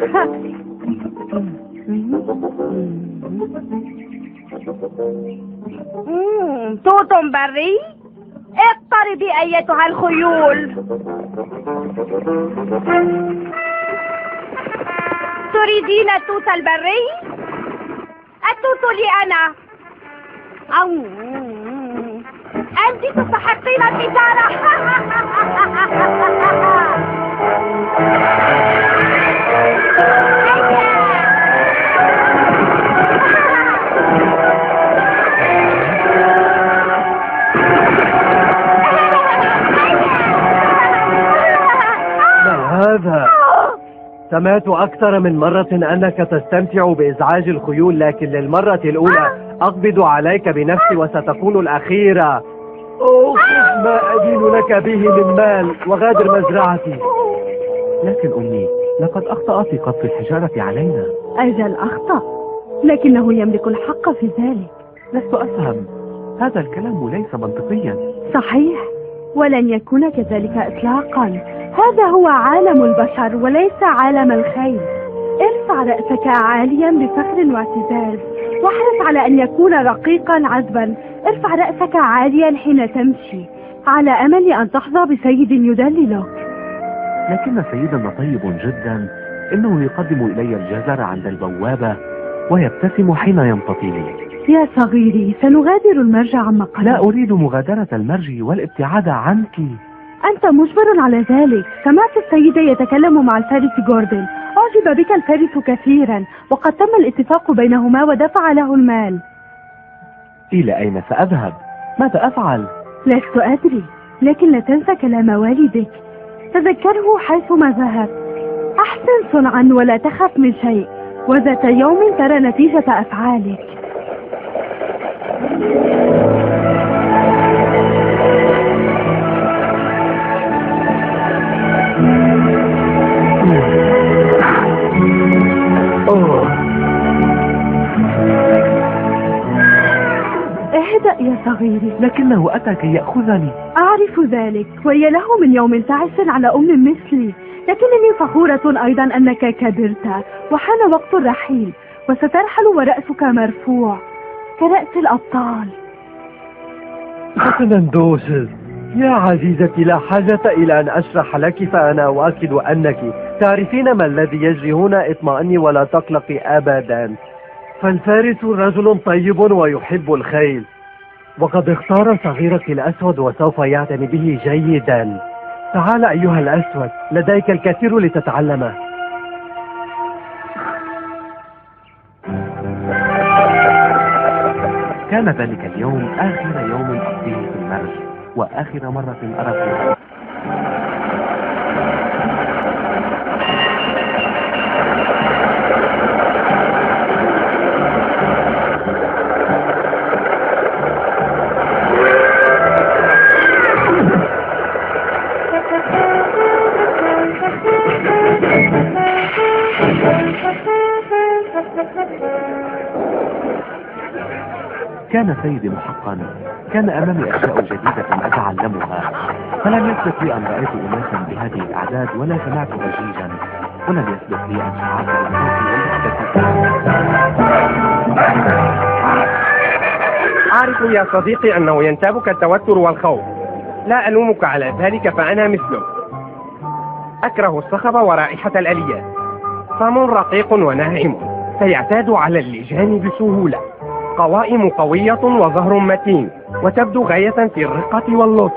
توت بري، اقتربي ايتها الخيول. تريدين التوت البري؟ التوت لي انا. انت تستحقين القتال. هذا سمعت أكثر من مرة أنك تستمتع بإزعاج الخيول، لكن للمرة الأولى أقبض عليك بنفسي وستكون الأخيرة. أوه، ما أدين لك به من مال، وغادر مزرعتي. لكن أمي، لقد أخطأ في قذف الحجارة علينا. أجل أخطأ، لكنه يملك الحق في ذلك. لست أفهم، هذا الكلام ليس منطقيا. صحيح، ولن يكون كذلك إطلاقا. هذا هو عالم البشر وليس عالم الخيل. ارفع رأسك عاليا بفخر واعتزاز، واحرص على أن يكون رقيقا عذبا. ارفع رأسك عاليا حين تمشي، على أمل أن تحظى بسيد يدللك. لكن سيدنا طيب جدا، إنه يقدم إلي الجزر عند البوابة ويبتسم حين يمتطيني. يا صغيري، سنغادر المرج عما قليل. لا أريد مغادرة المرج والابتعاد عنك. أنت مجبر على ذلك. سمعت السيد يتكلم مع الفارس جوردن، أعجب بك الفارس كثيرا، وقد تم الاتفاق بينهما ودفع له المال. إلى أين سأذهب؟ ماذا أفعل؟ لست أدري، لكن لا تنسى كلام والدك، تذكره حيثما ذهب. أحسن صنعا ولا تخف من شيء، وذات يوم ترى نتيجة أفعالك. اهدأ يا صغيري. لكنه أتى كي يأخذني. أعرف ذلك، وهي له من يوم تعس على أم مثلي، لكنني فخورة أيضا أنك كبرت وحان وقت الرحيل، وسترحل ورأسك مرفوع كرأس الأبطال. حسنا دوسز يا عزيزتي، لا حاجة إلى أن أشرح لك، فأنا أؤكد أنك تعرفين ما الذي يجري هنا. اطمئني ولا تقلقي أبدا، فالفارس رجل طيب ويحب الخيل، وقد اختار صغيرك الأسود وسوف يعتني به جيدا. تعال أيها الأسود، لديك الكثير لتتعلمه. كان ذلك اليوم آخر يوم أقضيه في المرج، وآخر مرة أرى فيها. كان سيدي محقا، كان أمامي أشياء جديدة أتعلمها، فلم يسبق لي أن رأيت أناسا بهذه الأعداد ولا سمعت ضجيجا، ولم يسبق لي أن شعرت بالخوف والوحدة. أعرف يا صديقي أنه ينتابك التوتر والخوف، لا ألومك على ذلك، فأنا مثلك. أكره الصخب ورائحة الآليات. فم رقيق وناعم، سيعتاد على اللجان بسهولة. قوائم قوية وظهر متين، وتبدو غاية في الرقة واللطف.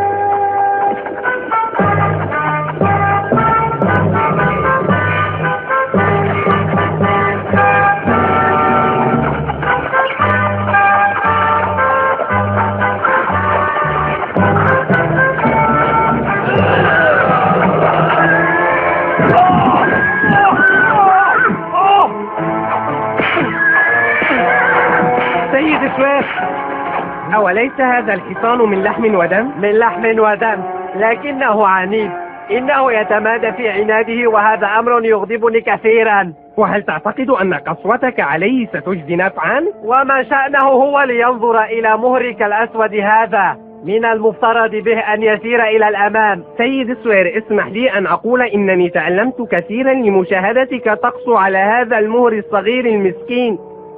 أوليس هذا الحصان من لحم ودم؟ من لحم ودم، لكنه عنيد. إنه يتمادى في عناده، وهذا أمر يغضبني كثيرا. وهل تعتقد أن قسوتك عليه ستجدي نفعا؟ وما شأنه هو لينظر إلى مهرك الأسود هذا؟ من المفترض به أن يسير إلى الأمام. سيد سوير، اسمح لي أن أقول إنني تعلمت كثيرا لمشاهدتك تقسو على هذا المهر الصغير المسكين.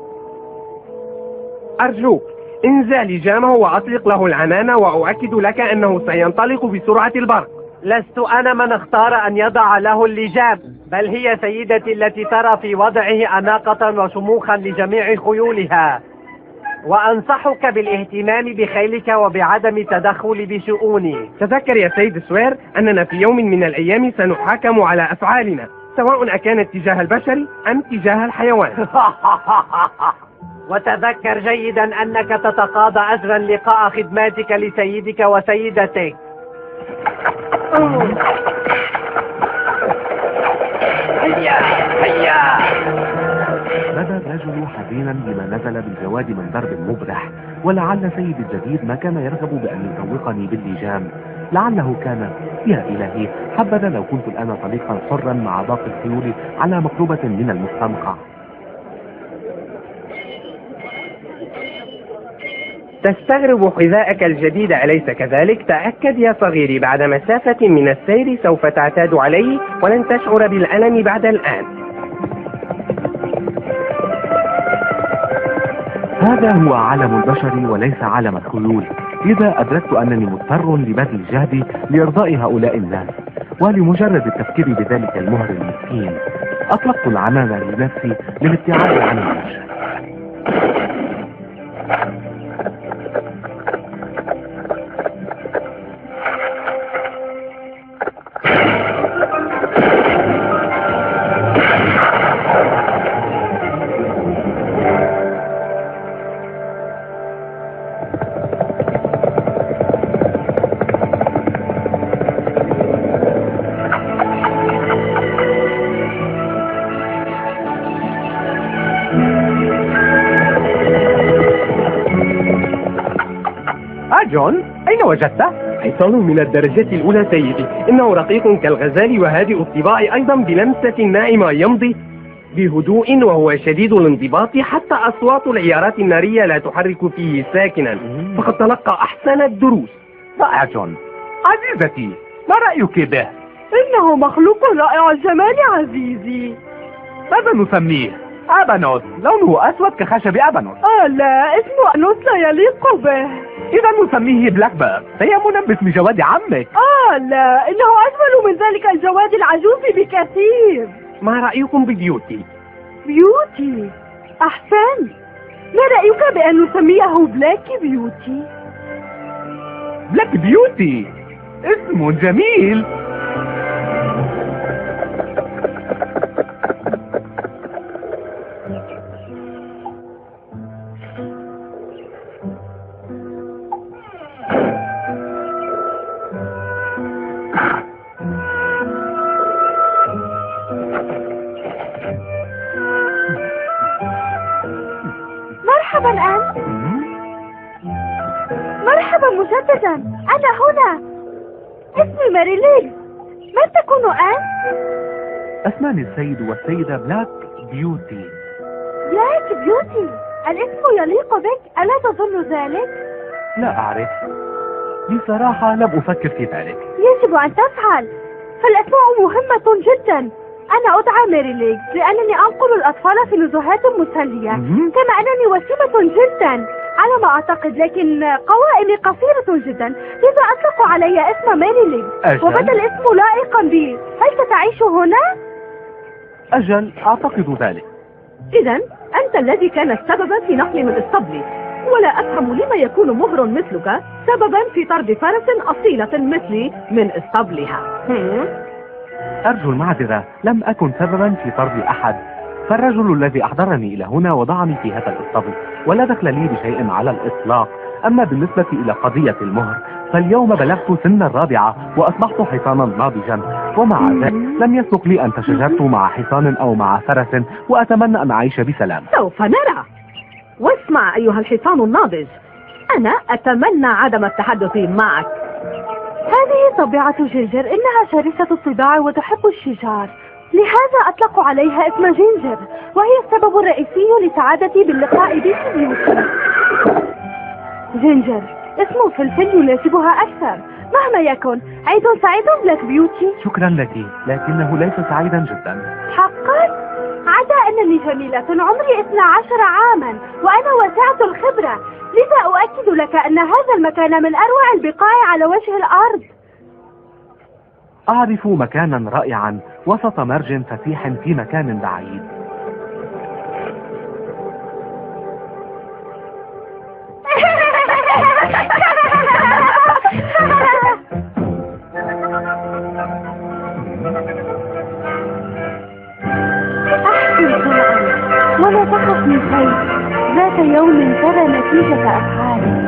أرجوك انزع لجامه وأطلق له العنان، وأؤكد لك أنه سينطلق بسرعة البرق. لست أنا من اختار أن يضع له اللجام، بل هي سيدتي التي ترى في وضعه أناقة وشموخا لجميع خيولها. وأنصحك بالاهتمام بخيلك وبعدم التدخل بشؤوني. تذكر يا سيد سوير أننا في يوم من الأيام سنحاكم على أفعالنا، سواء أكانت تجاه البشر أم تجاه الحيوان. وتذكر جيدا أنك تتقاضى أجرا لقاء خدماتك لسيدك وسيدتك. هيا هيا. بدا الرجل حزينا بما نزل بالجواد من درب مبرح، ولعل سيد الجديد ما كان يرغب بأن يسوقني باللجام. لعله كان، يا إلهي حبذا لو كنت الآن طليقا حرا مع باقي الخيول على مقربة من المستنقع. تستغرب حذاءك الجديد أليس كذلك؟ تأكد يا صغيري، بعد مسافة من السير سوف تعتاد عليه ولن تشعر بالألم بعد الآن. هذا هو عالم البشر وليس عالم الخيول، لذا أدركت أنني مضطر لبذل جهدي لإرضاء هؤلاء الناس، ولمجرد التفكير بذلك المهر المسكين أطلقت العنان لنفسي للابتعاد عن البشر. جون، أين وجدته؟ حصان من الدرجة الأولى سيدي، إنه رقيق كالغزال وهادئ الطباع أيضا بلمسة ناعمة، يمضي بهدوء وهو شديد الانضباط، حتى أصوات العيارات النارية لا تحرك فيه ساكنا، فقد تلقى أحسن الدروس. رائع جون. عزيزتي، ما رأيك به؟ إنه مخلوق رائع الجمال عزيزي. ماذا نسميه؟ أبانوس، لونه أسود كخشب أبانوس. لا، اسم أنوس لا يليق به. إذا نسميه بلاك بيرد، تيمنا باسم جواد عمك. لا، إنه أجمل من ذلك الجواد العجوز بكثير. ما رأيكم ببيوتي؟ بيوتي؟ أحسن. ما رأيك بأن نسميه بلاك بيوتي؟ بلاك بيوتي، اسم جميل. مرحبا أنت. مرحبا مجددا، أنا هنا. اسمي ماريليغ. من تكون أنت؟ اسمان السيد والسيدة بلاك بيوتي. بلاك بيوتي، الاسم يليق بك، ألا تظن ذلك؟ لا أعرف، بصراحة لم أفكر في ذلك. يجب أن تفعل، فالأسماء مهمة جدا. أنا أدعى ماريليغ لأنني أنقل الأطفال في نزهات مسلية، كما أنني وسيمة جدا على ما أعتقد، لكن قوائمي قصيرة جدا، لذا أطلقوا علي اسم ماريليغ، وبدا الاسم لائقا بي. هل ستعيش هنا؟ أجل، أعتقد ذلك. إذا أنت الذي كان السبب في نقلي من الاسطبل، ولا أفهم لما يكون مهر مثلك سببا في طرد فرس أصيلة مثلي من اسطبلها. أرجو المعذرة، لم أكن سببا في طرد أحد، فالرجل الذي أحضرني إلى هنا وضعني في هذا الاسطبل، ولا دخل لي بشيء على الإطلاق. أما بالنسبة إلى قضية المهر، فاليوم بلغت سن الرابعة وأصبحت حصانا ناضجا، ومع ذلك لم يسبق لي أن تشاجرت مع حصان أو مع فرس، وأتمنى أن أعيش بسلام. سوف نرى. واسمع أيها الحصان الناضج، أنا أتمنى عدم التحدث معك. هذه طبيعة جينجر، إنها شرسة الطباع وتحب الشجار، لهذا أطلقوا عليها اسم جينجر، وهي السبب الرئيسي لسعادتي باللقاء بك بيوتي. جينجر، اسم فلفل يناسبها أكثر. مهما يكن، عيد سعيد بلاك بيوتي. شكرا لك، لكنه ليس سعيدا جدا. حقا؟ عدا أنني جميلة، عمري 12 عاما وأنا واسعة الخبرة، لذا أؤكد لك أن هذا المكان من أروع البقاع على وجه الأرض. أعرف مكانا رائعا وسط مرج فسيح في مكان بعيد. ولا تخف من شيء، ذات يوم ترى نتيجة أفعالك.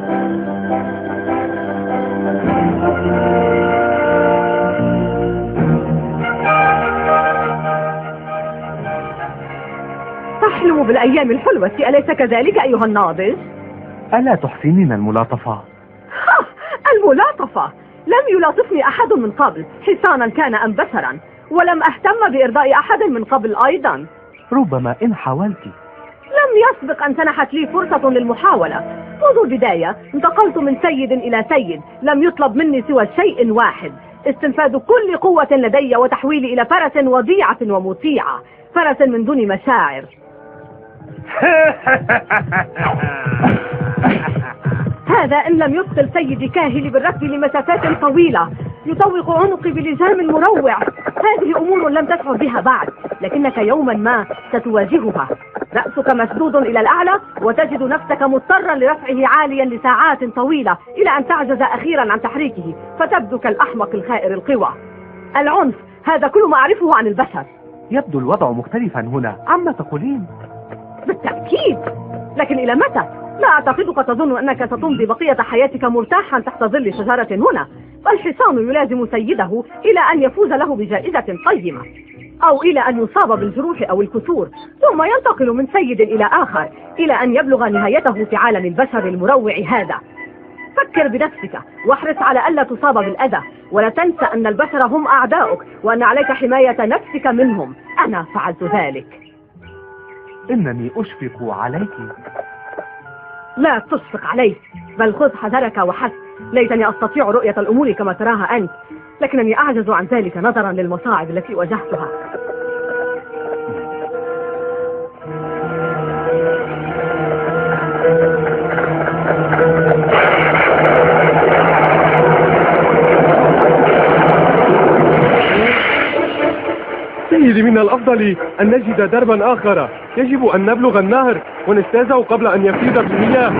تحلم بالأيام الحلوة، أليس كذلك أيها الناضج؟ ألا تحسنين الملاطفة؟ الملاطفة؟ لم يلاطفني أحد من قبل، حصانا كان أم بشرا، ولم أهتم بإرضاء أحد من قبل أيضا. ربما إن حاولت. لم يسبق أن سنحت لي فرصة للمحاولة. منذ البداية انتقلت من سيد إلى سيد، لم يطلب مني سوى شيء واحد: استنفاذ كل قوة لدي وتحويلي إلى فرس وضيعة ومطيعة، فرس من دون مشاعر. هذا إن لم يثقل سيدي كاهلي بالركض لمسافات طويلة، يطوق عنقي بلجام مروع. هذه أمور لم تشعر بها بعد، لكنك يوما ما ستواجهها. رأسك مسدود إلى الأعلى وتجد نفسك مضطرا لرفعه عاليا لساعات طويلة إلى أن تعجز أخيرا عن تحريكه، فتبدو كالأحمق الخائر القوى. العنف، هذا كل ما أعرفه عن البشر. يبدو الوضع مختلفا هنا، عما تقولين؟ بالتأكيد، لكن إلى متى؟ لا أعتقدك تظن أنك ستمضي بقية حياتك مرتاحا تحت ظل شجرة هنا. فالحصان يلازم سيده إلى أن يفوز له بجائزة قيمة، أو إلى أن يصاب بالجروح أو الكسور، ثم ينتقل من سيد إلى آخر إلى أن يبلغ نهايته في عالم البشر المروع هذا. فكر بنفسك واحرص على ألا تصاب بالأذى، ولا تنسى أن البشر هم أعداؤك وأن عليك حماية نفسك منهم. أنا فعلت ذلك. إنني أشفق عليك. لا تشفق علي، بل خذ حذرك وحسب. ليتني أستطيع رؤية الأمور كما تراها أنت، لكنني أعجز عن ذلك نظرا للمصاعب التي واجهتها. سيدي، من الأفضل أن نجد دربا آخر. يجب أن نبلغ النهر ونجتازه قبل أن يفيض في المياه.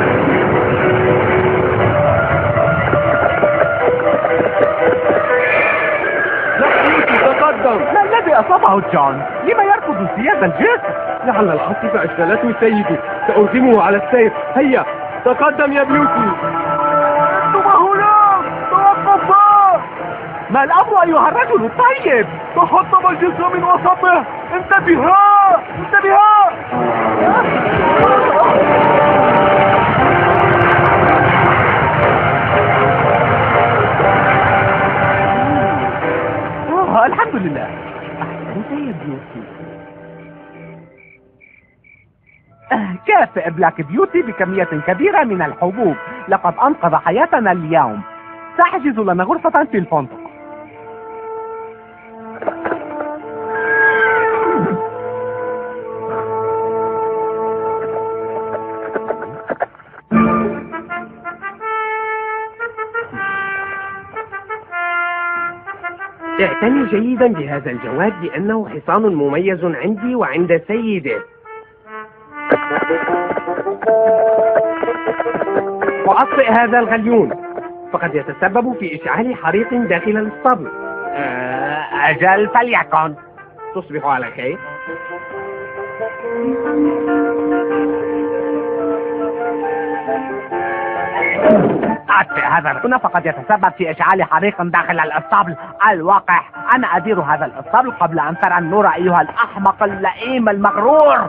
تقدم. ما الذي أصابه جون؟ لما يركض سياد الجسر؟ لعل العاصفة أشتلته سيدي، سأرغمه على السير. هيا تقدم يا بيوتي. ثم هناك توقفا. ما الأمر أيها الرجل الطيب؟ تحطم الجسر من وسطه. انتبها انتبها. الحمد لله. سيد بيوتي، كافئ بلاك بيوتي بكمية كبيرة من الحبوب، لقد أنقذ حياتنا اليوم. سأحجز لنا غرفة في الفندق. اعتني جيدا بهذا الجواد لأنه حصان مميز عندي وعند سيده. وأطفئ هذا الغليون، فقد يتسبب في إشعال حريق داخل الاسطبل. أجل فليكن. تصبح على خير. أطفئ هذا الغليون، فقد يتسبب في إشعال حريق داخل الاسطبل. الوقح، أنا أدير هذا الاسطبل قبل أن ترى النور أيها الأحمق اللئيم المغرور.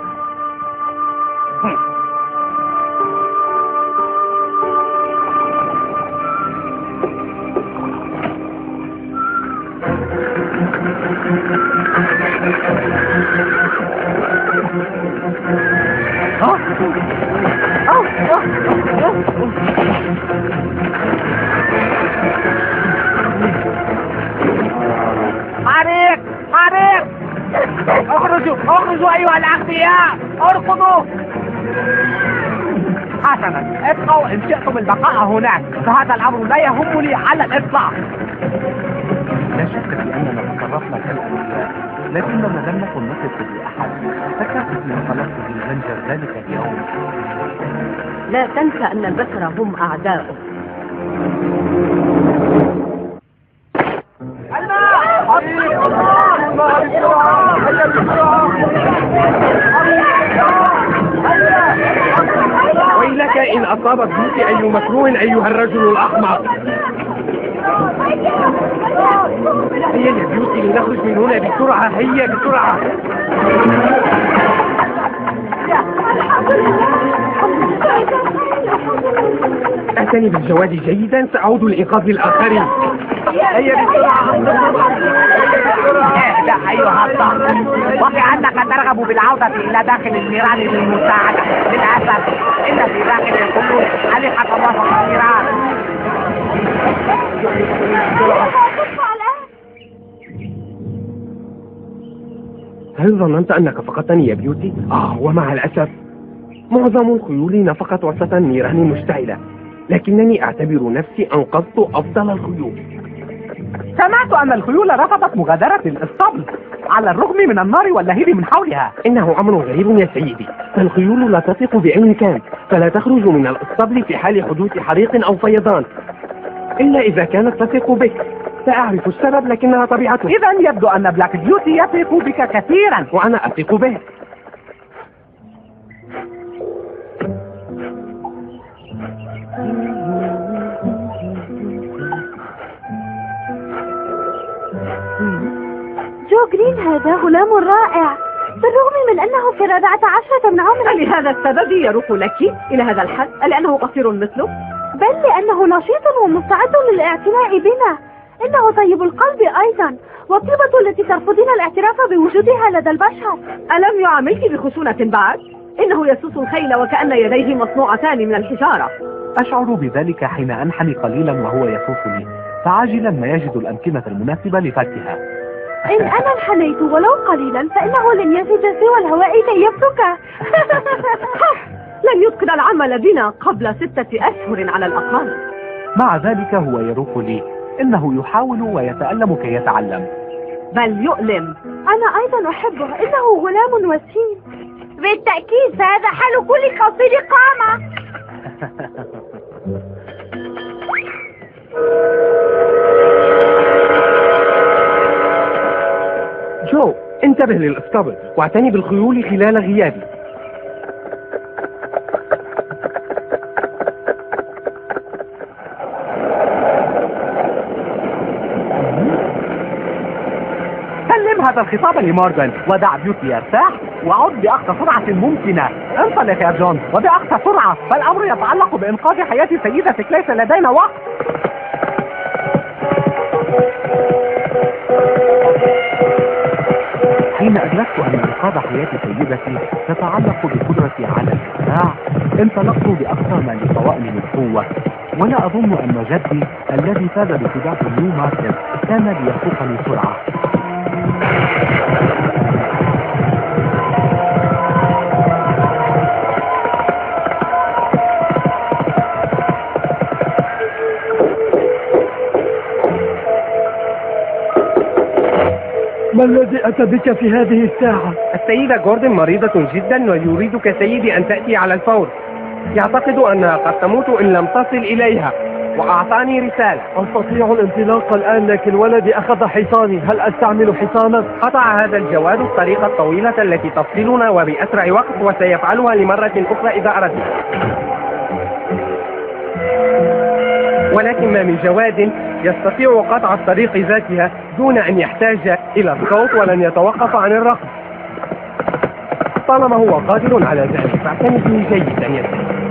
حسنا، ابقوا إن شئتم البقاء هناك، فهذا الأمر لا يهمني على الإطلاق. لا شك في أننا تصرفنا كالأولياء، لكننا لم نكن نثق بأحد. فكرت فيما طلبت بالزنجر ذلك اليوم. لا تنسى أن البشر هم أعداؤه. ويلك إن أصابت بك أي مكروه أيها الرجل الأحمق. هيا يا بيوتي لنخرج من هنا بسرعة، هيا بسرعة. أتني بالجواد جيدا، سأعود لإنقاذ الآخرين. هيا بسرعة. اهدأ أيها الضغط، وكأنك ترغب بالعودة إلى داخل النيران للمساعدة. للأسف إن في داخل القلوب ألحق الله النيران. هل ظننت أنك فقدتني يا بيوتي؟ ومع الأسف معظم الخيول نفقت وسط النيران مشتعلة، لكنني أعتبر نفسي أنقذت أفضل الخيول. سمعت أن الخيول رفضت مغادرة الإسطبل على الرغم من النار واللهيب من حولها. إنه أمر غريب يا سيدي، فالخيول لا تثق بعين كان، فلا تخرج من الإسطبل في حال حدوث حريق أو فيضان، إلا إذا كانت تثق بك. سأعرف السبب لكنها طبيعته. إذا يبدو أن بلاك بيوتي يثق بك كثيرا، وأنا أثق به. جو جرين هذا غلام رائع، بالرغم من أنه في 14 من عمره. لهذا السبب يروق لك إلى هذا الحد؟ لأنه قصير مثله؟ بل لأنه نشيط ومستعد للاعتناء بنا. إنه طيب القلب أيضا، والطيبة التي ترفضين الاعتراف بوجودها لدى البشر. ألم يعاملك بخشونة بعد؟ إنه يسوس الخيل وكأن يديه مصنوعتان من الحجارة. أشعر بذلك حين أنحني قليلا وهو يسوسني، فعاجلا ما يجد الأمكنة المناسبة لفكها. إن أنا انحنيت ولو قليلا فإنه لن يجد سوى الهواء كي يفكه. لن يتقن العمل بنا قبل 6 أشهر على الأقل. مع ذلك هو يروق لي، إنه يحاول ويتألم كي يتعلم، بل يؤلم. أنا أيضا أحبه، إنه غلام وسيم. بالتأكيد فهذا حال كل قصير قامة. جو، انتبه للإسطبل واعتني بالخيول خلال غيابي. سلم هذا الخطاب لمورغان ودع بيوتي يرتاح، وعد بأقصى سرعة ممكنة. انطلق يا جون وبأقصى سرعة، فالأمر يتعلق بإنقاذ حياة سيدتك، ليس لدينا وقت. حين أدركت أن إنقاذ حياة سيدتي تتعلق بقدرتي على الإسراع، انطلقت بأقصى ما للطوائل من قوة، ولا أظن أن جدي الذي فاز بسباق نيو ماركت كان ليسوقني سرعة. ما الذي أتى بك في هذه الساعة؟ السيدة جوردن مريضة جدا ويريدك سيدي أن تأتي على الفور. يعتقد أنها قد تموت إن لم تصل إليها، وأعطاني رسالة. أستطيع الانطلاق الآن، لكن ولدي أخذ حصاني. هل أستعمل حصانك؟ قطع هذا الجواد الطريقة الطويلة التي تفصلنا وبأسرع وقت، وسيفعلها لمرة أخرى إذا أردنا. ولكن ما من جواد يستطيع قطع الطريق ذاتها دون أن يحتاج إلى الصوت، ولن يتوقف عن الرقص. طالما هو قادر على ذلك فاعتني به جيدا يا سيدي.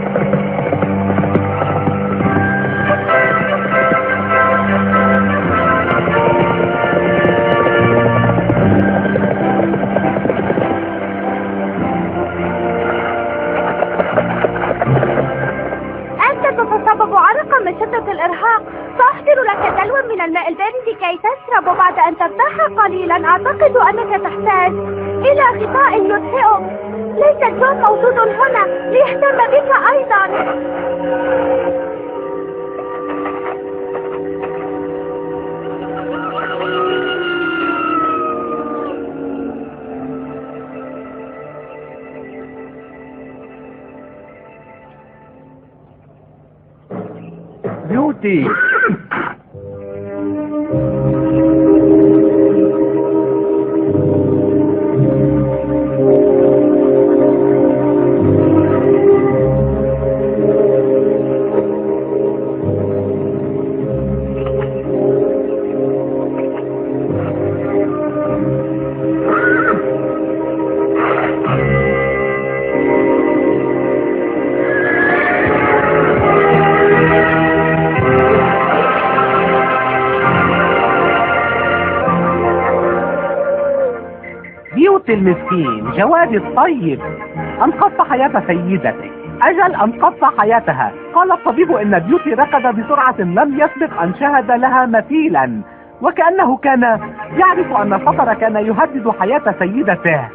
تتسبب عرقا من شدة الإرهاق. سأحضر لك دلوا من الماء البارد كي تشرب، وبعد أن ترتاح قليلا أعتقد أنك تحتاج إلى غطاء يدفئه. ليس جون موجود هنا ليهتم بك أيضا. بيوتي، المسكين جواد الطيب أنقذت حياة سيدتك. أجل أنقذت حياتها. قال الطبيب إن بيوتي ركض بسرعة لم يسبق أن شهد لها مثيلا، وكأنه كان يعرف أن الخطر كان يهدد حياة سيدته.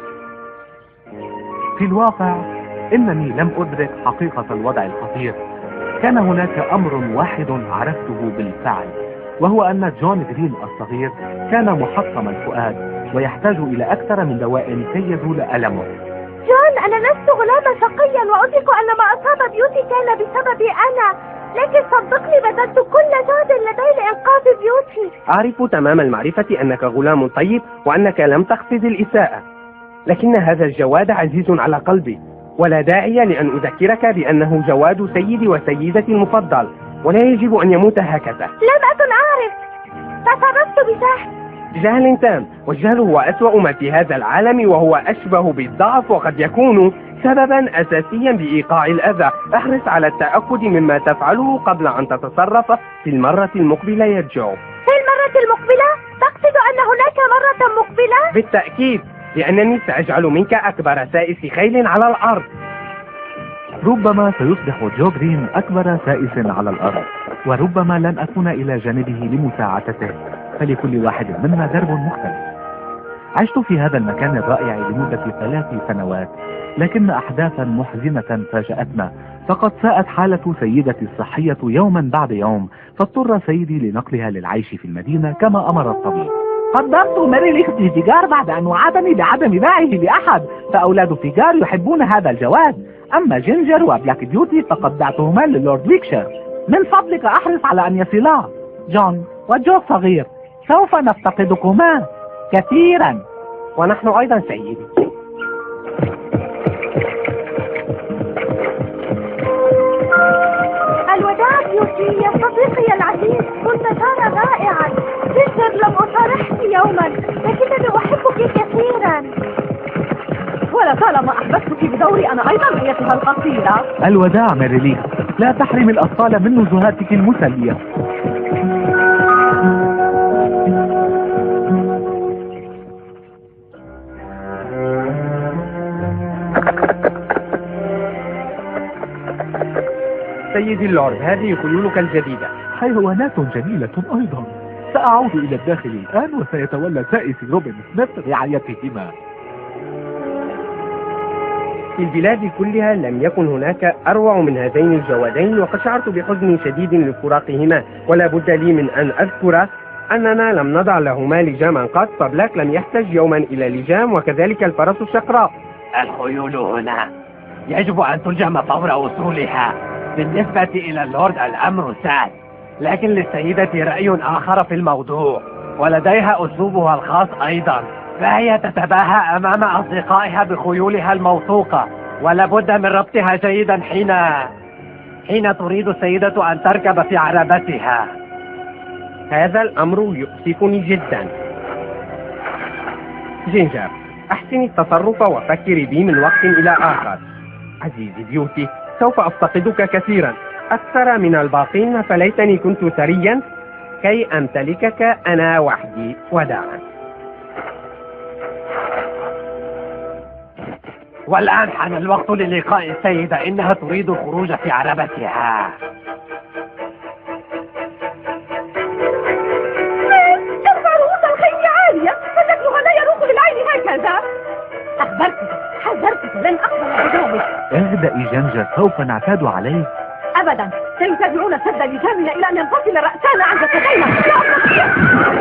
في الواقع إنني لم أدرك حقيقة الوضع الخطير. كان هناك أمر واحد عرفته بالفعل، وهو أن جون جرين الصغير كان محطم الفؤاد ويحتاج إلى أكثر من دواء كي يزول ألمه. جون، أنا لست غلاما شقيا، وأدرك أن ما أصاب بيوتي كان بسببي أنا، لكن صدقني بذلت كل جهد لدي لإنقاذ بيوتي. أعرف تمام المعرفة أنك غلام طيب وأنك لم تقصد الإساءة، لكن هذا الجواد عزيز على قلبي، ولا داعي لأن أذكرك بأنه جواد سيدي وسيدتي المفضل، ولا يجب أن يموت هكذا. لم أكن أعرف، تصرفت بجهل. جهل تام، والجهل هو أسوأ ما في هذا العالم، وهو أشبه بالضعف، وقد يكون سببا أساسيا بإيقاع الأذى. احرص على التأكد مما تفعله قبل أن تتصرف في المرة المقبلة يا جو. في المرة المقبلة؟ تقصد أن هناك مرة مقبلة؟ بالتأكيد، لأنني سأجعل منك أكبر سائس خيل على الأرض. ربما سيصبح جو جرين أكبر سائس على الأرض، وربما لن أكون إلى جانبه لمساعدته، فلكل واحد منا درب مختلف. عشت في هذا المكان الرائع لمدة 3 سنوات، لكن أحداثا محزنة فاجأتنا، فقد ساءت حالة سيدتي الصحية يوما بعد يوم، فاضطر سيدي لنقلها للعيش في المدينة كما أمر الطبيب. قدمت ماري في فيجار بعد أن وعدني بعدم باعه لأحد، فأولاد فيجار يحبون هذا الجواد، أما جينجر وبلاك بيوتي فقد بعتهما للورد ويكشر. من فضلك أحرص على أن يصلا. جون وجو الصغير، سوف نفتقدكما كثيرا. ونحن أيضا سيدي. الوداع بيوتي يا صديقي العزيز، كنت شارع رائعا. جينجر لم أصارحك يوما، لكنني أحبك كثيرا. ولطالما أحببتك بدوري أنا أيضا أيتها القصيرة. الوداع ماريلي، لا تحرم الأطفال من نزهاتك المسلية. سيدي اللورد، هذه خيولك الجديدة. حيوانات جميلة أيضا. سأعود إلى الداخل الآن، وسيتولى سائس روبن سميث رعايتهما. في البلاد كلها لم يكن هناك أروع من هذين الجوادين، وقد شعرت بحزن شديد لفراقهما، ولا بد لي من أن أذكر أننا لم نضع لهما لجاما قط، فبلاك لم يحتج يوما إلى لجام، وكذلك الفرس الشقراء. الخيول هنا يجب أن تلجم فور وصولها. بالنسبة إلى اللورد الأمر سهل، لكن للسيدة رأي آخر في الموضوع، ولديها أسلوبها الخاص أيضا، فهي تتباهى أمام أصدقائها بخيولها الموثوقة، ولابد من ربطها جيدا حين تريد السيدة أن تركب في عربتها. هذا الأمر يؤسفني جدا. جينجر، أحسني التصرف وفكري بي من وقت إلى آخر. عزيزي بيوتي، سوف أفتقدك كثيرا، أكثر من الباقين، فليتني كنت ثريا كي أمتلكك أنا وحدي. وداعا. والآن حان الوقت للقاء السيدة، إنها تريد الخروج في عربتها. ارفع رؤوس الخيل عالية، فشكلها لا يروق بالعين هكذا. حذرتك لن أقبل بذلك. اهدئي جنجر، سوف نعتاد عليه. أبدا، سيتابعون سد لجامنا إلى أن ينفصل رأسنا عن جسدينا. لا أستطيع.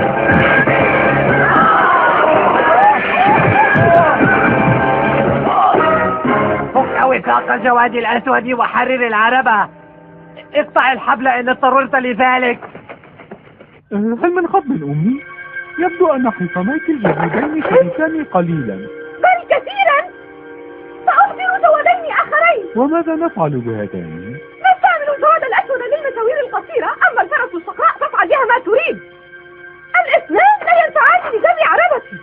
فك وثاق الجواد الأسود وحرر العربة. اقطع الحبل إن اضطررت لذلك. هل من خطب أمي؟ يبدو أن حصانيك الجديدين شريكان قليلا. بل كثيرا. سأحضر جوادين آخرين. وماذا نفعل بهذين؟ نستعمل الجواد الأسود للمساوير القصيرة، أما الفرس الصقراء فافعل بها ما تريد. الاثنان لا ينفعان لجمع عربتي.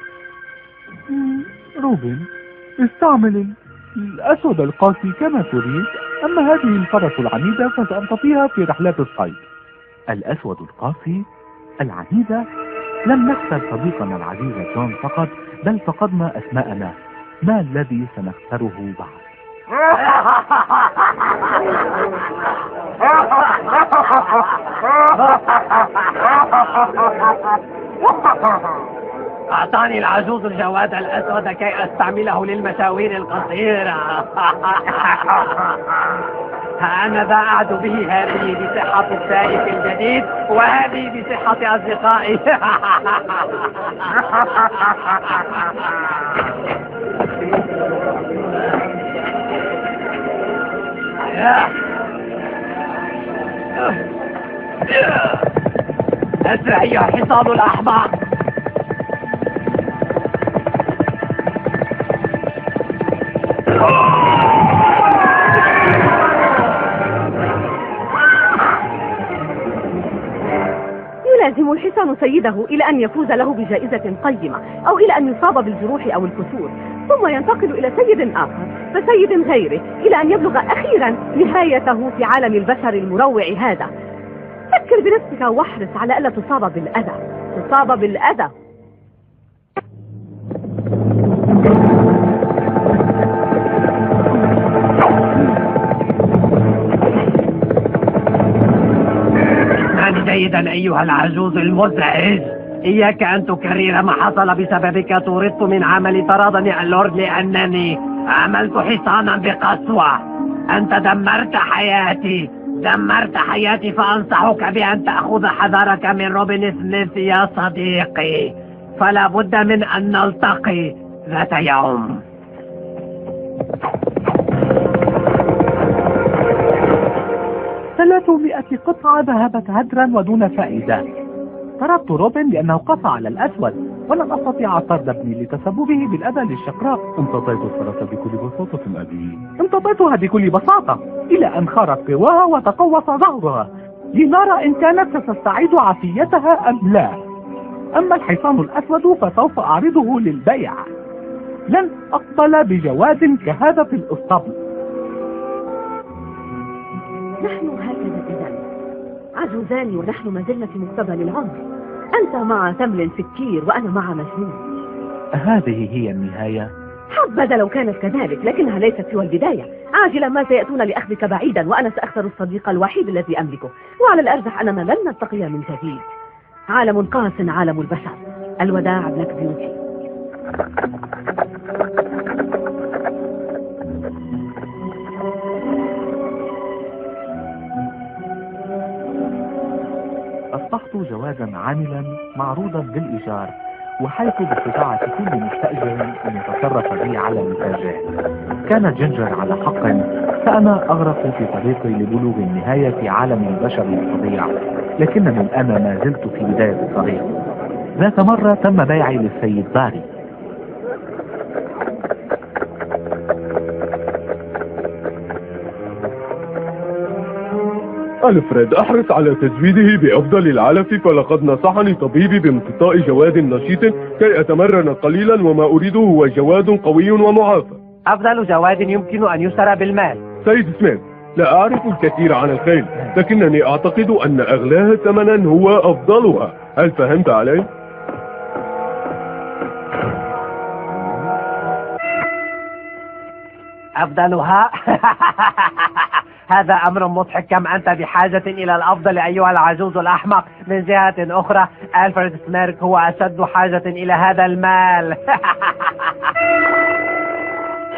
روبن، استعمل الأسود القاسي كما تريد، أما هذه الفرس العنيدة فسأنطفيها في رحلات الصيد. الأسود القاسي؟ العنيدة؟ لم نخسر صديقنا العزيز جون فقط، بل فقدنا أسماءنا. ما الذي سنختاره بعد؟ أعطاني العجوز الجواد الأسود كي أستعمله للمشاوير القصيرة. أنا ذا أعد به، هذه بصحة السائق الجديد وهذه بصحة أصدقائي. أسرع يا حصان الأحمق. يلازم الحصان سيده إلى أن يفوز له بجائزة قيمة، أو إلى أن يصاب بالجروح أو الكسور، ثم ينتقل إلى سيد آخر فسيد غيره، إلى أن يبلغ أخيرا نهايته في عالم البشر المروع هذا. فكر بنفسك واحرص على ألا تصاب بالأذى. جيدا أيها العجوز المزعج، إياك أن تكرر ما حصل بسببك. طردت من عملي، طردني اللورد لأنني عملت حصانا بقسوة. أنت دمرت حياتي، فأنصحك بأن تأخذ حذرك من روبن سميث يا صديقي، فلا بد من أن نلتقي ذات يوم. 300 قطعة ذهبت هدرا ودون فائدة. طردت روبن لأنه قسى على الأسود، ولن أستطيع طرد ابني لتسببه بالأذى للشقراء. امتطيت الفرس بكل بساطة أبي. امتطيتها بكل بساطة إلى أن خرت قواها وتقوص ظهرها، لنرى إن كانت ستستعيد عافيتها أم لا. أما الحصان الأسود فسوف أعرضه للبيع. لن أقبل بجواد كهذا في الأسطبل. نحن هكذا إذن عجوزان، ونحن ما زلنا في مقتبل العمر. أنت مع تمل سكير وأنا مع مجنون. هذه هي النهاية؟ حبذا لو كانت كذلك، لكنها ليست سوى البداية. عاجلا ما سيأتون لأخذك بعيدا، وأنا سأخسر الصديق الوحيد الذي أملكه، وعلى الأرجح أننا لن نلتقي من جديد. عالم قاس عالم البشر. الوداع بلاك بيوتي. أصبحت جوازا عاملا معروضا بالإيجار، وحيث باستطاعة كل مستأجر أن يتصرف بي على مزاجه. كان جينجر على حق، فأنا أغرق في طريقي لبلوغ النهاية في عالم البشر الفظيع، لكنني الآن ما زلت في بداية الطريق. ذات مرة تم بيعي للسيد باري. ألفريد، أحرص على تزويده بأفضل العلف، فلقد نصحني طبيبي بامتطاء جواد نشيط كي أتمرن قليلا، وما أريده هو جواد قوي ومعافى. أفضل جواد يمكن أن يشترى بالمال. سيد سميث، لا أعرف الكثير عن الخيل، لكنني أعتقد أن أغلاها ثمنا هو أفضلها. هل فهمت علي؟ أفضلها؟ هذا أمر مضحك. كم أنت بحاجة إلى الأفضل أيها العجوز الأحمق. من جهة أخرى ألفريد سميرك هو أشد حاجة إلى هذا المال.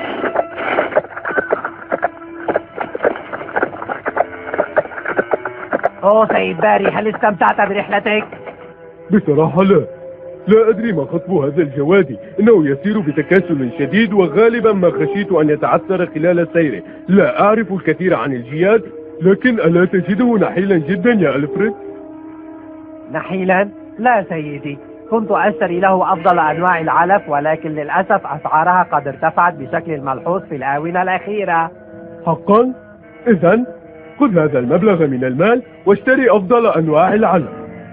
أوه سيد باري، هل استمتعت برحلتك؟ بصراحة لا أدري ما خطب هذا الجواد. إنه يسير بتكاسل شديد، وغالبا ما خشيت أن يتعثر خلال سيره. لا أعرف الكثير عن الجياد، لكن ألا تجده نحيلا جدا يا ألفريد؟ نحيلا؟ لا سيدي، كنت أشتري له أفضل أنواع العلف، ولكن للأسف أسعارها قد ارتفعت بشكل ملحوظ في الآونة الأخيرة. حقا؟ إذن خذ هذا المبلغ من المال واشتري أفضل أنواع العلف.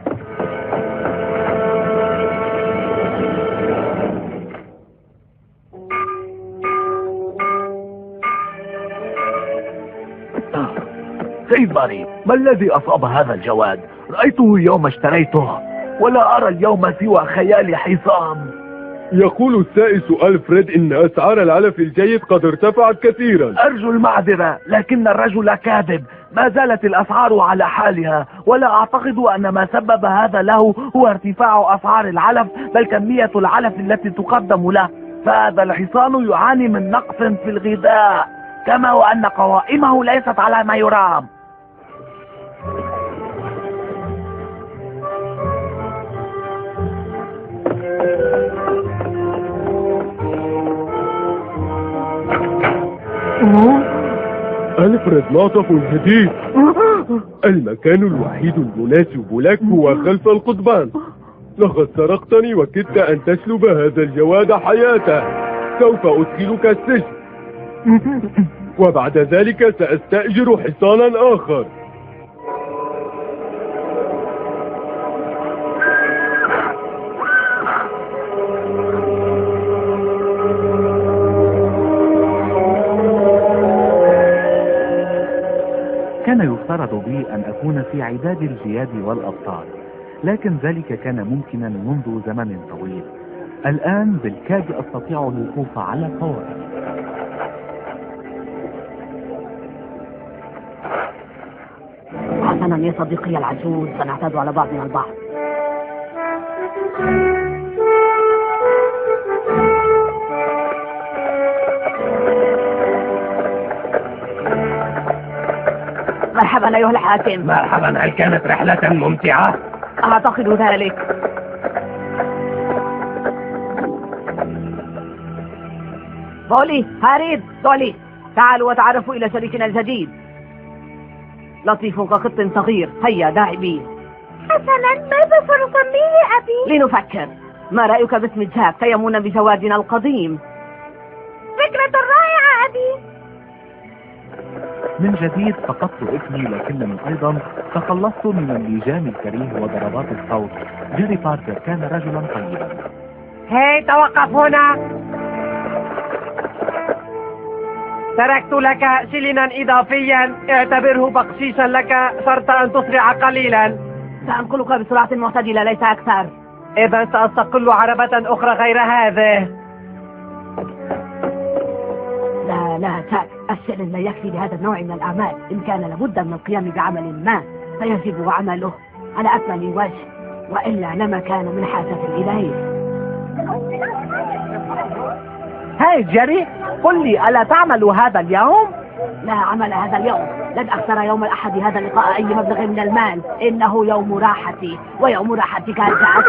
سيد باري، ما الذي أصاب هذا الجواد؟ رأيته يوم اشتريته ولا أرى اليوم سوى خيال حصان. يقول السائس ألفريد إن أسعار العلف الجيد قد ارتفعت كثيرا. أرجو المعذرة، لكن الرجل كاذب. ما زالت الأسعار على حالها، ولا أعتقد أن ما سبب هذا له هو ارتفاع أسعار العلف، بل كمية العلف التي تقدم له. فهذا الحصان يعاني من نقص في الغذاء، كما وأن قوائمه ليست على ما يرام. ألفريد ناطف جديد. المكان الوحيد المناسب لك هو خلف القضبان. لقد سرقتني وكدت أن تسلب هذا الجواد حياته. سوف أدخلك السجن، وبعد ذلك سأستأجر حصانا آخر. كان يفترض بي أن أكون في عداد الجياد والأبطال، لكن ذلك كان ممكنا منذ زمن طويل. الآن بالكاد أستطيع الوقوف على قوائم. حسنا يا صديقي العجوز، سنعتاد على بعضنا البعض. مرحبا أيها الحاكم. مرحبا، هل كانت رحلة ممتعة؟ أعتقد ذلك. بولي، هاريد، دولي، تعالوا وتعرفوا إلى شريكنا الجديد. لطيف كقط صغير. هيا داعي بي. حسنا، ماذا سنسميه أبي؟ لنفكر. ما رأيك باسم جاك تيمون بجوادنا القديم؟ فكرة رائعة أبي. من جديد فقدت اسمي، لكنني أيضا تخلصت من اللجام الكريه وضربات الصوت. جيري باركر كان رجلا طيبا. هاي توقف هنا. تركت لك شلنا إضافيا، اعتبره بقشيشا لك شرط أن تسرع قليلا. سأنقلك بسرعة معتدلة ليس أكثر. إذا سأستقل عربة أخرى غير هذه. لا جاك، الشلن لا يكفي لهذا النوع من الأعمال. إن كان لابد من القيام بعمل ما فيجب عمله على أكمل وجه، وإلا لما كان من حاجة إليه. هاي جيري، قل لي، ألا تعمل هذا اليوم؟ لا عمل هذا اليوم. لن أخسر يوم الأحد هذا اللقاء أي مبلغ من المال. إنه يوم راحتي ويوم راحتك جاك.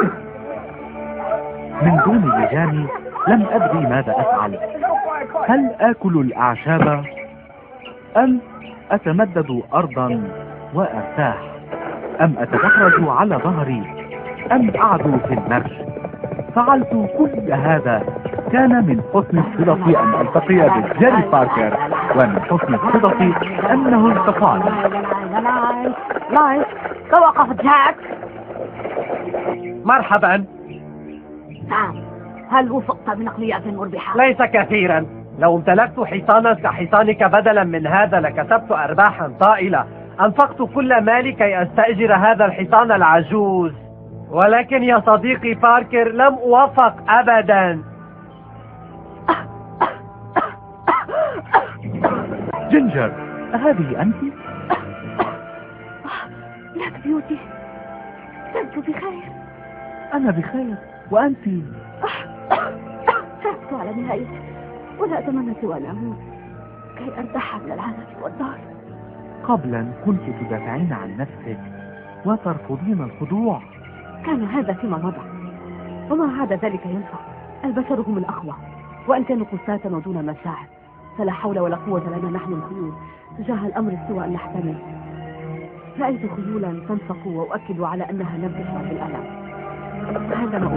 من دون لجامي لم أدري ماذا أفعل. هل آكل الأعشاب أم أتمدد أرضا وأرتاح، أم أتدحرج على ظهري، أم أعدو في المرج؟ فعلت كل هذا. كان من حسن الصدف أن ألتقي بجيري باركر، ومن حسن الصدف أنه التقاني. لايس، توقف جاك. مرحبا. نعم، هل وفقت بنقليات مربحة؟ ليس كثيرا. لو امتلكت حصانا كحصانك بدلا من هذا لكسبت أرباحا طائلة. أنفقت كل مالي كي أستأجر هذا الحصان العجوز، ولكن يا صديقي باركر لم أوفق أبدا. جينجر، أهذه أنت؟ بلاك بيوتي، لست بخير. أنا بخير، وأنت؟ تعبت على نهاية ولا أتمنى سوى أن أموت كي أرتاح من العنف والضار. قبلا كنت تدافعين عن نفسك وترفضين الخضوع. كان هذا فيما مضى، وما عاد ذلك ينفع. البشر هم الأقوى، وإن كانوا قساة ودون مشاعر فلا حول ولا قوة لنا نحن الخيول تجاه الأمر سوى أن نحتمل. رأيت خيولا تنفق وأؤكد على أنها لم تشعر بالألم. هذا ما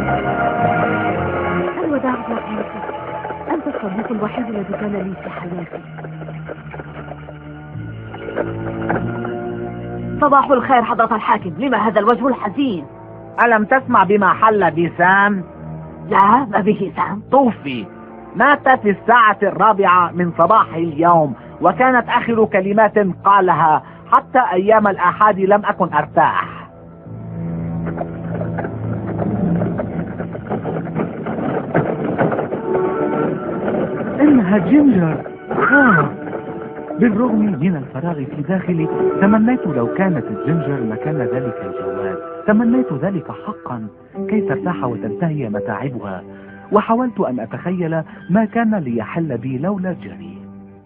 أريد. الوداع يا حياتي، أنت الصديق الوحيد الذي كان لي في حياتي. صباح الخير حضرة الحاكم، لما هذا الوجه الحزين؟ ألم تسمع بما حل بسام؟ لا، ما به سام؟ طوفي مات في الساعة 4 من صباح اليوم، وكانت آخر كلمات قالها: حتى أيام الآحاد لم أكن أرتاح. إنها جينجر. بالرغم من الفراغ في داخلي تمنيت لو كانت الجينجر مكان ذلك الجواد. تمنيت ذلك حقا كي ترتاح وتنتهي متاعبها، وحاولت أن أتخيل ما كان ليحل بي لولا جيري.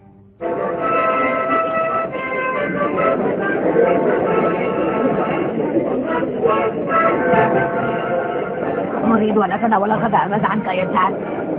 أريد أن أتناول الغداء. ماذا عنك يا جاد؟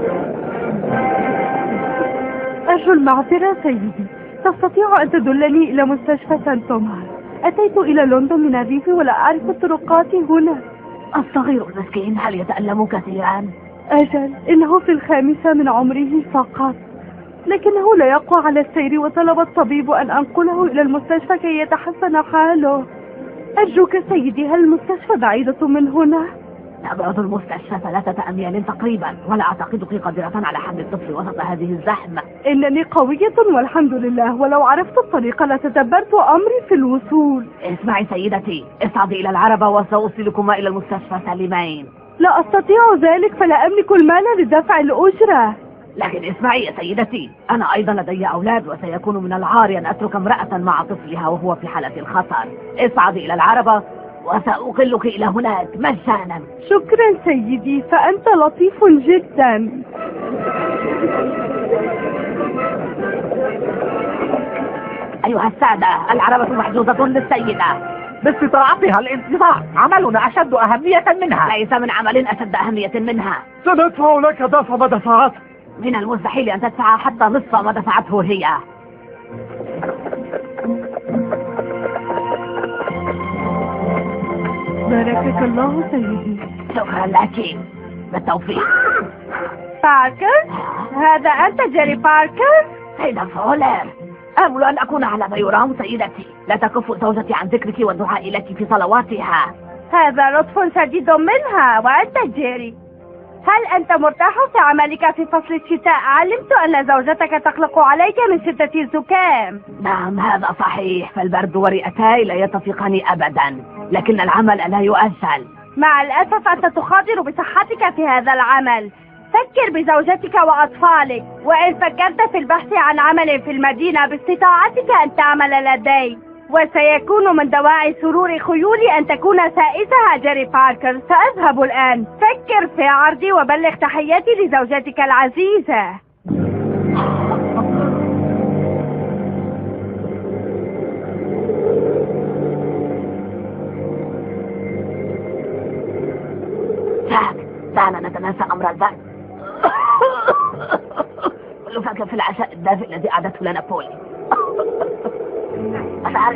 أرجو المعذرة سيدي، تستطيع أن تدلني إلى مستشفى سان توماس؟ أتيت إلى لندن من الريف ولا أعرف الطرقات هنا. الصغير المسكين هل يتألم كثيرا؟ أجل، إنه في 5 من عمره فقط، لكنه لا يقوى على السير، وطلب الطبيب أن أنقله إلى المستشفى كي يتحسن حاله. أرجوك سيدي، هل المستشفى بعيدة من هنا؟ أبعد المستشفى 3 أميال تقريبا، ولا أعتقدك قادرة على حمل الطفل وسط هذه الزحمة. إنني قوية والحمد لله، ولو عرفت الطريق لتدبرت أمري في الوصول. اسمعي سيدتي، اصعدي إلى العربة وسأوصلكما إلى المستشفى سالمين. لا أستطيع ذلك، فلا أملك المال لدفع الأجرة. لكن اسمعي يا سيدتي، أنا أيضا لدي أولاد، وسيكون من العار أن أترك امرأة مع طفلها وهو في حالة الخطر. اصعدي إلى العربة وسأقلك إلى هناك مجانا. شكرا سيدي، فأنت لطيف جدا. أيها السادة، العربة محجوزة للسيدة. باستطاعتها الانتظار، عملنا أشد أهمية منها. ليس من عمل أشد أهمية منها. سندفع لك ضعف ما دفعت. من المستحيل أن تدفع حتى نصف ما دفعته هي. باركك الله سيدي. شكرا لك، بالتوفيق. باركر؟ هذا أنت جيري باركر؟ سيدة فولر، آمل أن أكون على ما يرام سيدتي. لا تكف زوجتي عن ذكرك والدعاء لك في صلواتها. هذا لطف شديد منها. وأنت جيري، هل أنت مرتاح في عملك في فصل الشتاء؟ علمت أن زوجتك تقلق عليك من شدة الزكام. نعم هذا صحيح، فالبرد ورئتاي لا يتفقان أبدا، لكن العمل لا يؤجل. مع الأسف أنت تخاطر بصحتك في هذا العمل. فكر بزوجتك وأطفالك، وإن فكرت في البحث عن عمل في المدينة باستطاعتك أن تعمل لدي، وسيكون من دواعي سرور خيولي أن تكون سائسها جيري باركر. سأذهب الآن. فكر في عرضي وبلغ تحياتي لزوجتك العزيزة. دعنا نتناسى أمر البرد. ولفك في العشاء الدافئ الذي أعدته لنا بولي. أتعرف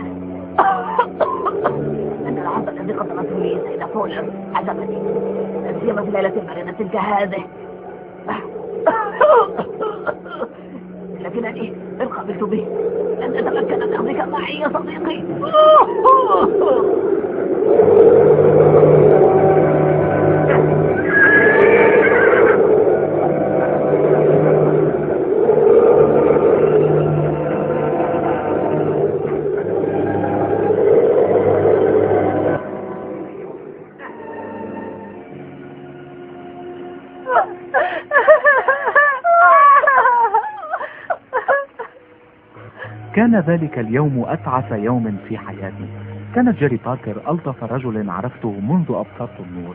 أن العرض الذي قدمته لي سيدة فولر عجبني، لا سيما في ليلة باردة كهذه. لكنني إن قبلت به لن أتمكن من أمرك معي يا صديقي. كان ذلك اليوم أتعس يوم في حياتي. كان جيري باركر ألطف رجل عرفته منذ أبصرت النور.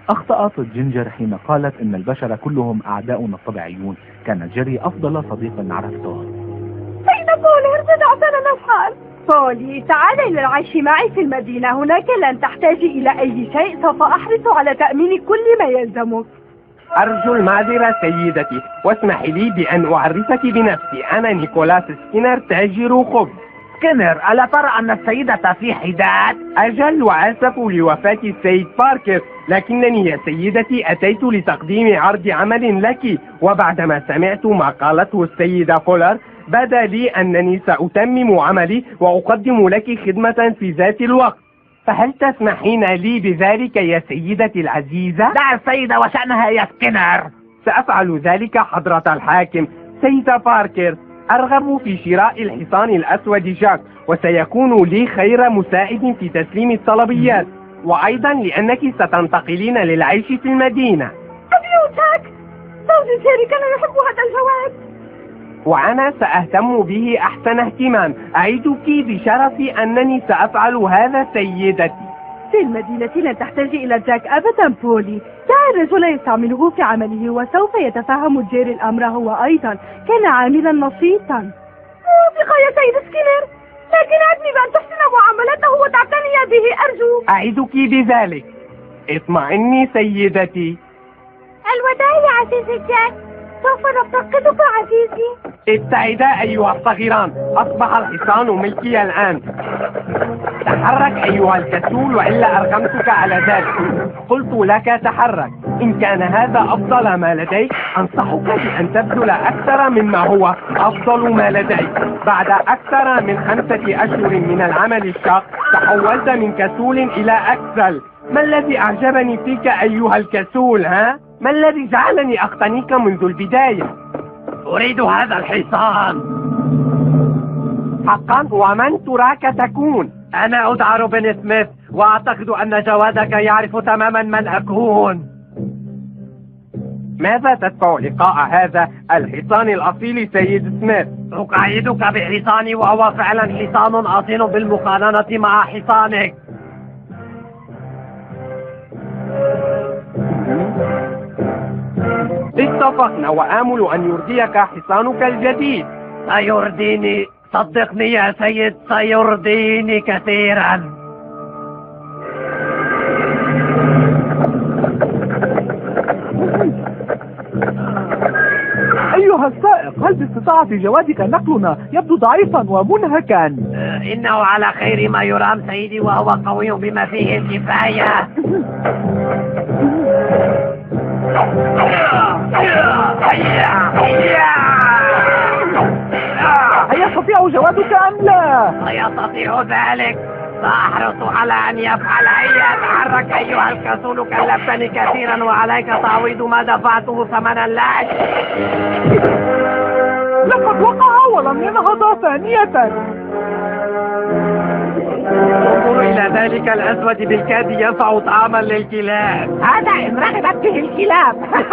أخطأت جينجر حين قالت إن البشر كلهم أعداؤنا الطبيعيون. كان جيري أفضل صديق عرفته. سيدة بولي ارتدع نفعل. بولي تعالي للعيش معي في المدينة. هناك لن تحتاجي إلى أي شيء. سوف أحرص على تأمين كل ما يلزمك. أرجو المعذرة سيدتي، واسمحي لي بأن أعرفك بنفسي. أنا نيكولاس سكينر تاجر خبز. سكينر، ألا ترى أن السيدة في حداد؟ أجل، وأسف لوفاة السيد باركر، لكنني يا سيدتي أتيت لتقديم عرض عمل لك، وبعدما سمعت ما قالته السيدة فولر بدا لي أنني سأتمم عملي وأقدم لك خدمة في ذات الوقت. فهل تسمحين لي بذلك يا سيدتي العزيزة؟ دع السيدة وشأنها يا سكينر. سأفعل ذلك حضرة الحاكم. سيدة باركر، أرغب في شراء الحصان الأسود جاك، وسيكون لي خير مساعد في تسليم الطلبيات، وأيضا لأنك ستنتقلين للعيش في المدينة. أبي جاك، زوجي جيري كان يحب هذا الجواز، وأنا سأهتم به أحسن اهتمام. أعدك بشرف أنني سأفعل هذا سيدتي. في المدينة لن تحتاجي إلى جاك أبدا بولي. دع الرجل يستعمله في عمله وسوف يتفهم جيري الأمر. هو أيضا كان عاملا نشيطا. موافقة يا سيد سكينر، لكن أدني بأن تحسن معاملته وتعتني به أرجوك. أعدك بذلك. اطمئني سيدتي. الوداع يا عزيزي جاك، سوف نفتقدك عزيزي. ابتعدا أيها الصغيران، أصبح الحصان ملكي الآن. تحرك أيها الكسول، وإلا أرغمتك على ذلك. قلت لك تحرك. إن كان هذا أفضل ما لديك أنصحك بأن تبذل أكثر مما هو أفضل ما لديك. بعد أكثر من 5 أشهر من العمل الشاق تحولت من كسول إلى أكسل. ما الذي أعجبني فيك أيها الكسول؟ ما الذي جعلني أقتنيك منذ البداية؟ أريد هذا الحصان. حقا؟ ومن تراك تكون؟ أنا أدعى روبن سميث، وأعتقد أن جوادك يعرف تماما من أكون. ماذا تدفع لقاء هذا الحصان الأصيل سيد سميث؟ أقعدك بحصاني، وهو فعلا حصان أصيل بالمقارنة مع حصانك. اتفقنا، وآمل أن يرضيك حصانك الجديد. سيرضيني، صدقني يا سيد، سيرضيني كثيرا. أيها السائق، هل باستطاعة جوادك نقلنا؟ يبدو ضعيفا ومنهكا. إنه على خير ما يرام سيدي، وهو قوي بما فيه الكفاية. هل يستطيع جوادك أم لا؟ سيستطيع ذلك. سأحرص على أن يفعل. هيا تحرك أيها الكسول، كلفتني كثيرا وعليك تعويض ما دفعته ثمنا لك. لقد وقع ولم ينهض ثانية. انظر إلى ذلك الأسود، بالكاد ينفع طعاما للكلاب. هذا إن رغبت به الكلاب.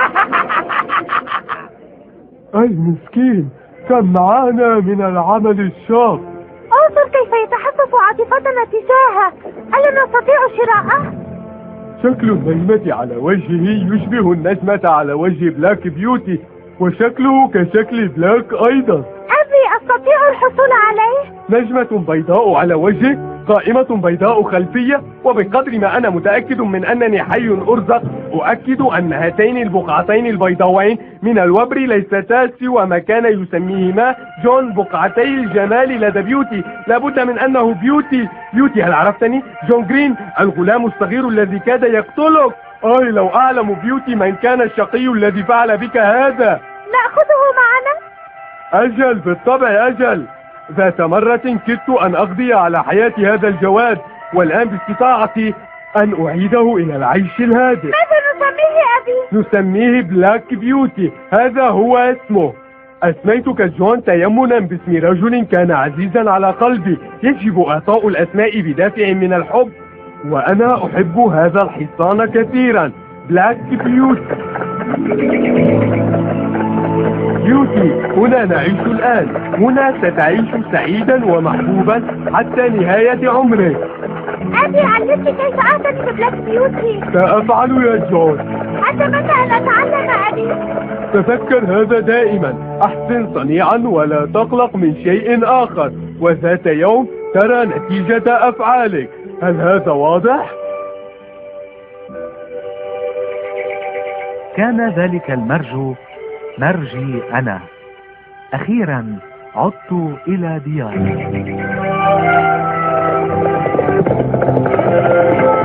أي مسكين، كم معانا من العمل الشاق. انظر كيف يتحسس عاطفتنا تجاهه. ألا نستطيع شراءه؟ شكل النجمة على وجهه يشبه النجمة على وجه بلاك بيوتي، وشكله كشكل بلاك أيضا. أبي أستطيع الحصول عليه؟ نجمة بيضاء على وجهه، قائمة بيضاء خلفية، وبقدر ما أنا متأكد من أنني حي أرزق، أؤكد أن هاتين البقعتين البيضاوين من الوبر ليستا سوى ما كان يسميهما جون بقعتي الجمال لدى بيوتي. لابد من أنه بيوتي، هل عرفتني؟ جون جرين، الغلام الصغير الذي كاد يقتلك. لو أعلم بيوتي من كان الشقي الذي فعل بك هذا. نأخذه معنا؟ أجل، بالطبع أجل. ذات مرة كدت أن أقضي على حياة هذا الجواد، والآن باستطاعتي أن أعيده إلى العيش الهادئ. ماذا نسميه أبي؟ نسميه بلاك بيوتي، هذا هو اسمه. أسميتك جون تيمنا باسم رجل كان عزيزا على قلبي. يجب إعطاء الأسماء بدافع من الحب، وأنا أحب هذا الحصان كثيرا. بلاك بيوتي. بيوتي، هنا نعيش الآن. هنا ستعيش سعيدا ومحبوبا حتى نهاية عمرك. أبي علمني كيف أعتني ببلاك بيوتي. سأفعل يا جون. أتمنى أن أتعلم أبي. تذكر هذا دائما، أحسن صنيعا ولا تقلق من شيء آخر، وذات يوم ترى نتيجة أفعالك. هل هذا واضح؟ كان ذلك المرج مرجي أنا. أخيرا عدت إلى دياري.